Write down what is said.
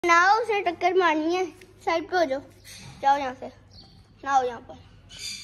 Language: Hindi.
ना उसे टक्कर मारनी है, साइड पे हो जाओ, जाओ यहाँ से, ना हो यहाँ पर।